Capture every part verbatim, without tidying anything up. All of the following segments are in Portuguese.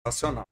Sensacional.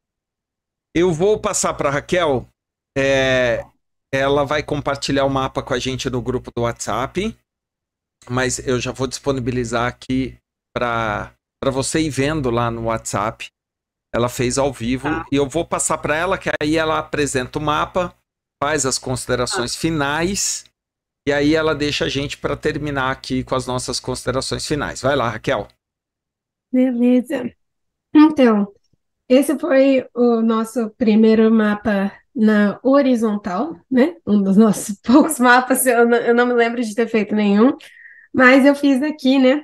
Eu vou passar para a Raquel. É, ela vai compartilhar o mapa com a gente no grupo do WhatsApp, mas eu já vou disponibilizar aqui para para você ir vendo lá no WhatsApp. Ela fez ao vivo Tá. e eu vou passar para ela, que aí ela apresenta o mapa, faz as Ah, considerações finais e aí ela deixa a gente para terminar aqui com as nossas considerações finais. Vai lá, Raquel. beleza. Então, esse foi o nosso primeiro mapa na horizontal, né? Um dos nossos poucos mapas, eu não, eu não me lembro de ter feito nenhum, mas eu fiz aqui, né?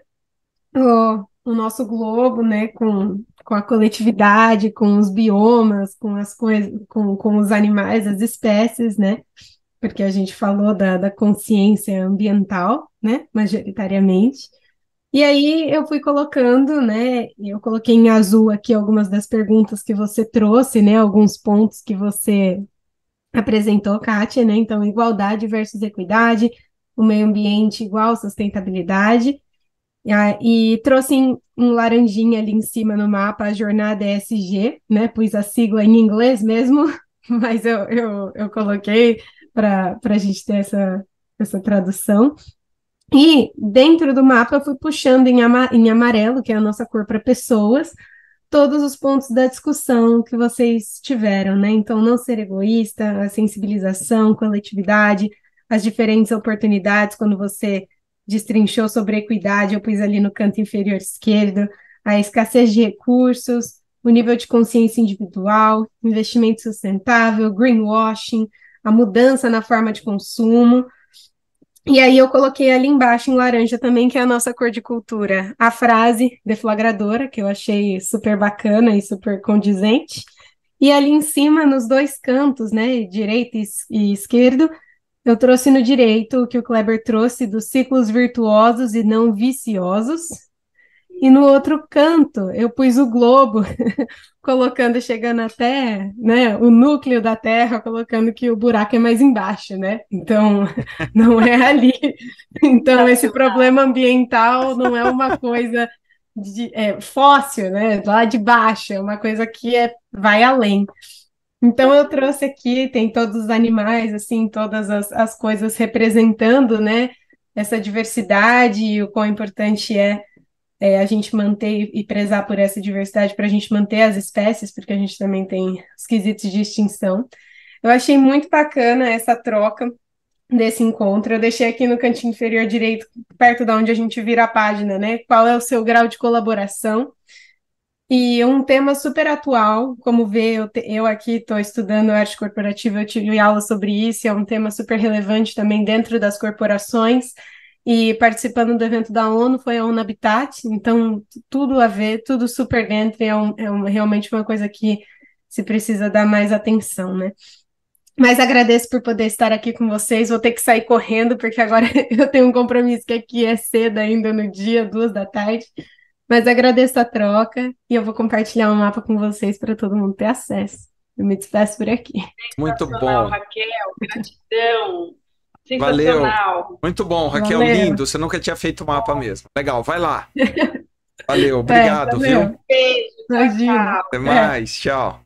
O, o nosso globo, né? Com, com a coletividade, com os biomas, com as coisas, com, com os animais, as espécies, né? Porque a gente falou da, da consciência ambiental, né? Majoritariamente. E aí eu fui colocando, né? Eu coloquei em azul aqui algumas das perguntas que você trouxe, né? Alguns pontos que você apresentou, Kátia, né? Então, igualdade versus equidade, o meio ambiente igual sustentabilidade. E, a- e trouxe em um laranjinha ali em cima no mapa a jornada E S G, né? Pus a sigla em inglês mesmo, mas eu, eu, eu coloquei para para a gente ter essa, essa tradução. E dentro do mapa eu fui puxando em, ama em amarelo, que é a nossa cor para pessoas, todos os pontos da discussão que vocês tiveram, né? Então, não ser egoísta, a sensibilização, coletividade, as diferentes oportunidades, quando você destrinchou sobre equidade, eu pus ali no canto inferior esquerdo, a escassez de recursos, o nível de consciência individual, investimento sustentável, greenwashing, a mudança na forma de consumo. E aí eu coloquei ali embaixo em laranja também, que é a nossa cor de cultura, a frase deflagradora, que eu achei super bacana e super condizente. E ali em cima, nos dois cantos, né, direito e esquerdo, eu trouxe no direito o que o Kleber trouxe dos ciclos virtuosos e não viciosos. E no outro canto, eu pus o globo, colocando, chegando até, né, o núcleo da Terra, colocando que o buraco é mais embaixo, né? Então, não é ali. Então, esse problema ambiental não é uma coisa de, é, fóssil, né? Lá de baixo, é uma coisa que é, vai além. Então, eu trouxe aqui, tem todos os animais, assim, todas as, as coisas representando, né, essa diversidade e o quão importante é é, a gente manter e prezar por essa diversidade para a gente manter as espécies, porque a gente também tem os quesitos de extinção. Eu achei muito bacana essa troca desse encontro. Eu deixei aqui no cantinho inferior direito, perto da onde a gente vira a página, né? Qual é o seu grau de colaboração? E um tema super atual, como vê, eu, te, eu aqui estou estudando arte corporativa, eu tive aula sobre isso, é um tema super relevante também dentro das corporações, e participando do evento da ONU foi a ONU Habitat, então tudo a ver, tudo super dentro, e é, um, é um, realmente uma coisa que se precisa dar mais atenção, né? Mas agradeço por poder estar aqui com vocês, vou ter que sair correndo, porque agora eu tenho um compromisso que aqui é cedo ainda no dia, duas da tarde, mas agradeço a troca e eu vou compartilhar um mapa com vocês para todo mundo ter acesso. Eu me despeço por aqui. Muito Sensacional, bom. Raquel. Gratidão. Valeu. Sensacional. Muito bom, Raquel. Valeu. Lindo. Você nunca tinha feito o mapa mesmo. Legal, vai lá. Valeu, É, obrigado, viu? valeu. Beijo. Tchau, Imagina. tchau. Até É. mais. Tchau.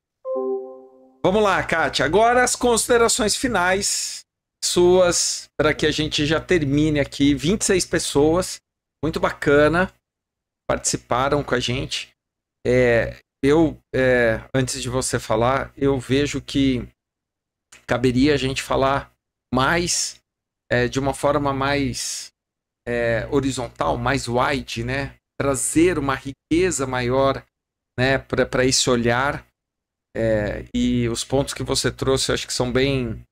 Vamos lá, Kátia. Agora as considerações finais suas, para que a gente já termine aqui. vinte e seis pessoas, muito bacana, participaram com a gente. É, eu, é, antes de você falar, eu vejo que caberia a gente falar mais, é, de uma forma mais é, horizontal, mais wide, né? Trazer uma riqueza maior, né, para esse olhar. É, e os pontos que você trouxe, eu acho que são bem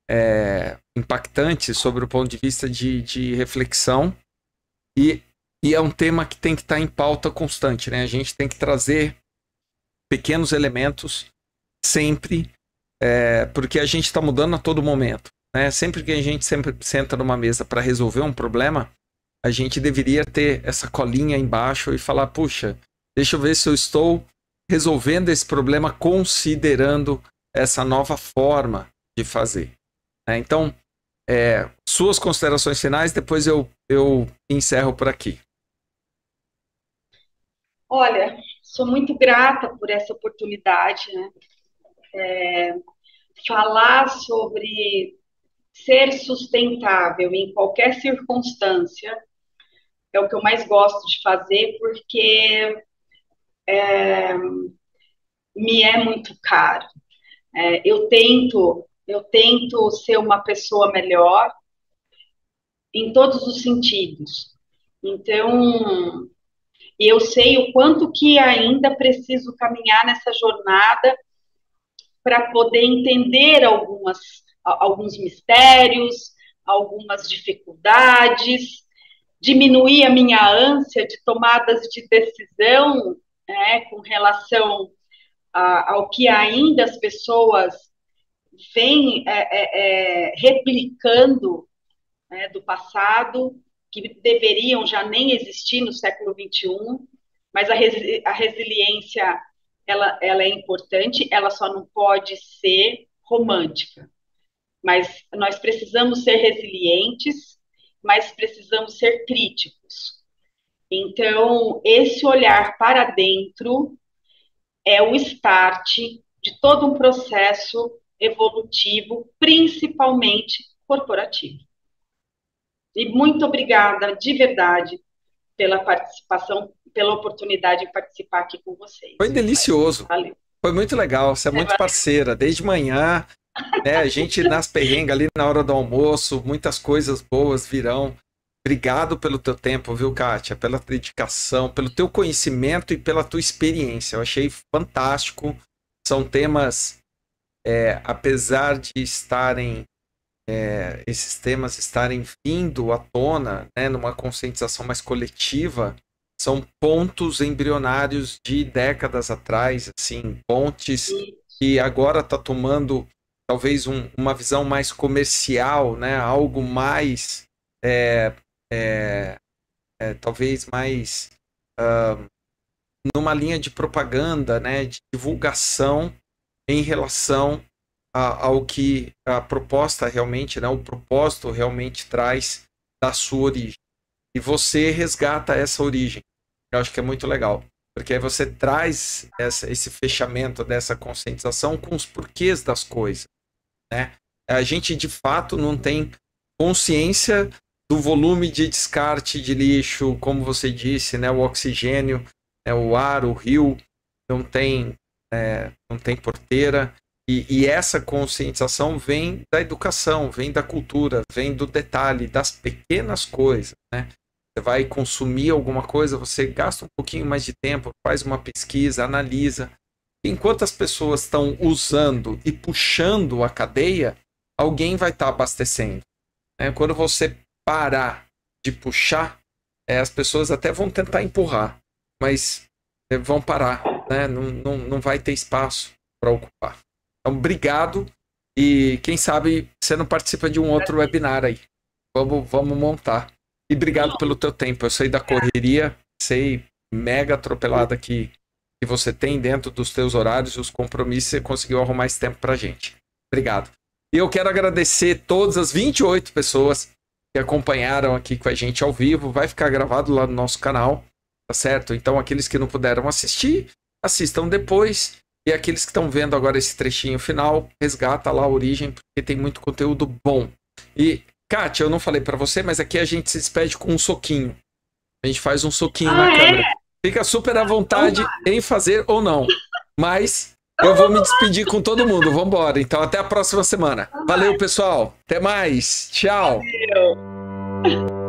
é, impactantes sobre o ponto de vista de, de reflexão. E, e é um tema que tem que estar em pauta constante, né? A gente tem que trazer pequenos elementos sempre, é, porque a gente está mudando a todo momento, né? Sempre que a gente sempre senta numa mesa para resolver um problema, a gente deveria ter essa colinha embaixo e falar, puxa, deixa eu ver se eu estou resolvendo esse problema considerando essa nova forma de fazer. Né? Então, é, suas considerações finais, depois eu, eu encerro por aqui. Olha, sou muito grata por essa oportunidade, né? É, falar sobre ser sustentável em qualquer circunstância é o que eu mais gosto de fazer, porque é, me é muito caro. É, eu tento, eu tento ser uma pessoa melhor em todos os sentidos. Então, eu sei o quanto que ainda preciso caminhar nessa jornada para poder entender algumas, alguns mistérios, algumas dificuldades, diminuir a minha ânsia de tomadas de decisão, né, com relação a, ao que ainda as pessoas vêm é, é, é, replicando, né, do passado, que deveriam já nem existir no século vinte e um, mas a, resi a resiliência ela, ela é importante, ela só não pode ser romântica. Mas nós precisamos ser resilientes, mas precisamos ser críticos. Então, esse olhar para dentro é o start de todo um processo evolutivo, principalmente corporativo. E muito obrigada, de verdade, pela participação, pela oportunidade de participar aqui com vocês. Foi delicioso. Valeu. Foi muito legal. Você é muito parceira. Desde manhã, né, a gente nas perrengas ali na hora do almoço, muitas coisas boas virão. Obrigado pelo teu tempo, viu, Kátia? Pela dedicação, pelo teu conhecimento e pela tua experiência. Eu achei fantástico. São temas, é, apesar de estarem, é, esses temas estarem vindo à tona, né, numa conscientização mais coletiva, são pontos embrionários de décadas atrás, assim, pontes que agora está tomando talvez um, uma visão mais comercial, né, algo mais... É, É, é, talvez mais uh, numa linha de propaganda, né, de divulgação em relação a, ao que a proposta realmente, né, o propósito realmente traz da sua origem. E você resgata essa origem. Eu acho que é muito legal, porque aí você traz essa, esse fechamento dessa conscientização com os porquês das coisas, né? A gente de fato não tem consciência do volume de descarte de lixo, como você disse, né, o oxigênio, né, o ar, o rio, não tem, é, não tem porteira, e, e essa conscientização vem da educação, vem da cultura, vem do detalhe, das pequenas coisas, né? Você vai consumir alguma coisa, você gasta um pouquinho mais de tempo, faz uma pesquisa, analisa. Enquanto as pessoas estão usando e puxando a cadeia, alguém vai estar abastecendo, né? Quando você parar de puxar, é, as pessoas até vão tentar empurrar, mas é, vão parar, né? Não, não, não vai ter espaço para ocupar. Então, obrigado, e quem sabe você não participa de um outro webinar aí. Vamos, vamos montar. E obrigado pelo teu tempo. Eu sei da correria, sei mega atropelada que, que você tem dentro dos teus horários, os compromissos, você conseguiu arrumar esse tempo pra gente. Obrigado. E eu quero agradecer todas as vinte e oito pessoas que acompanharam aqui com a gente ao vivo. Vai ficar gravado lá no nosso canal, tá certo? Então aqueles que não puderam assistir, assistam depois. E aqueles que estão vendo agora esse trechinho final, resgata lá a origem, porque tem muito conteúdo bom. E, Kátia, eu não falei pra você, mas aqui a gente se despede com um soquinho. A gente faz um soquinho ah, na é? câmera. Fica super à vontade em fazer ou não. Mas eu vou me despedir com todo mundo. Vamos embora. Então, até a próxima semana. Valeu, pessoal. Até mais. Tchau. Valeu.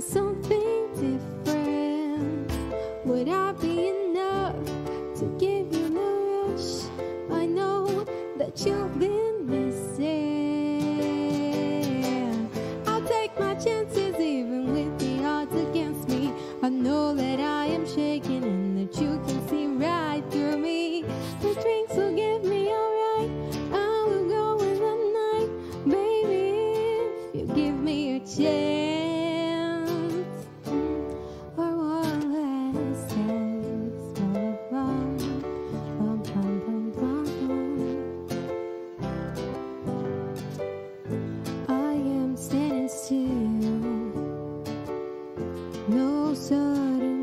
something different. Would I be enough to give you the rush? I know that you've been missing. I'll take my chances even with the odds against me. I know that I am shaking and that you can see right through me. The drinks will give me alright, I will go in the night, baby, if you give me a chance. For one last dance, bum, bum, bum, bum, bum, bum. I am standing still, no sudden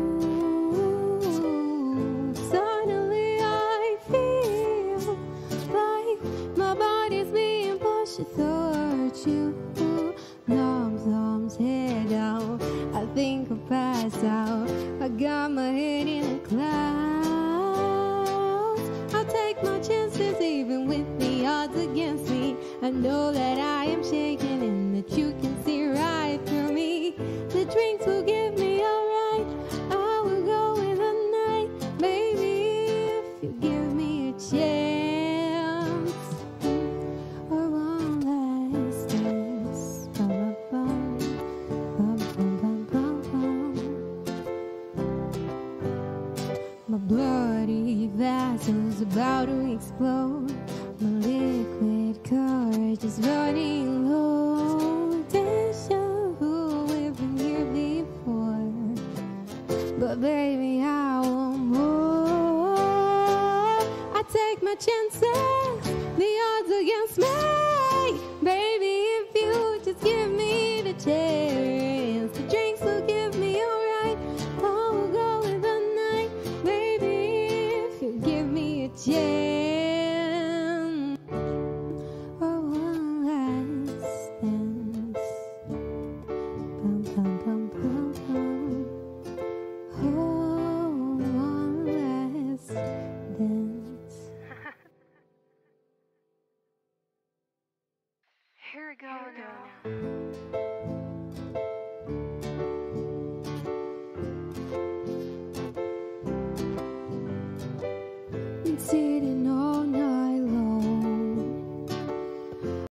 move. Suddenly I feel like my body's being pushed towards you. Thumbs, thumbs, head down, I think I'll pass out. I got my head in the clouds. I'll take my chances even with the odds against me. I know that I am shaking and that you can see right through me. The drinks will give me alright, I will go in the night, baby, if you give me a chance. Or one last dance, bum, bum, bum, bum, bum, bum, bum. My bloody vessel's about to explode. My liquid courage is running low. Deja vu, we've been here before, but baby, I want more. I take my chances, the odds against me, baby, if you just give me the chance.